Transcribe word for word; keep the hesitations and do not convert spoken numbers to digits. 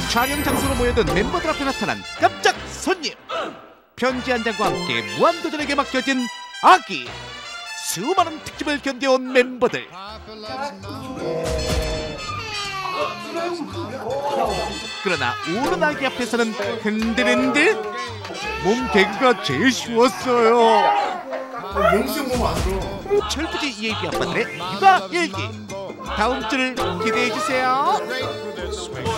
촬영 장소로 모여든 멤버들 앞에 나타난 깜짝 손님. 편지 한 장과 함께 무한도전에게 맡겨진 아기. 수많은 특집을 견뎌온 멤버들. 그러나 우는 아기 앞에서는 흔들흔들. 몸 개그가 제일 쉬웠어요. 영수 보면 안 들어. 철부지 이에이비 아빠들의 이봐 일기. 다음 주를 기대해 주세요.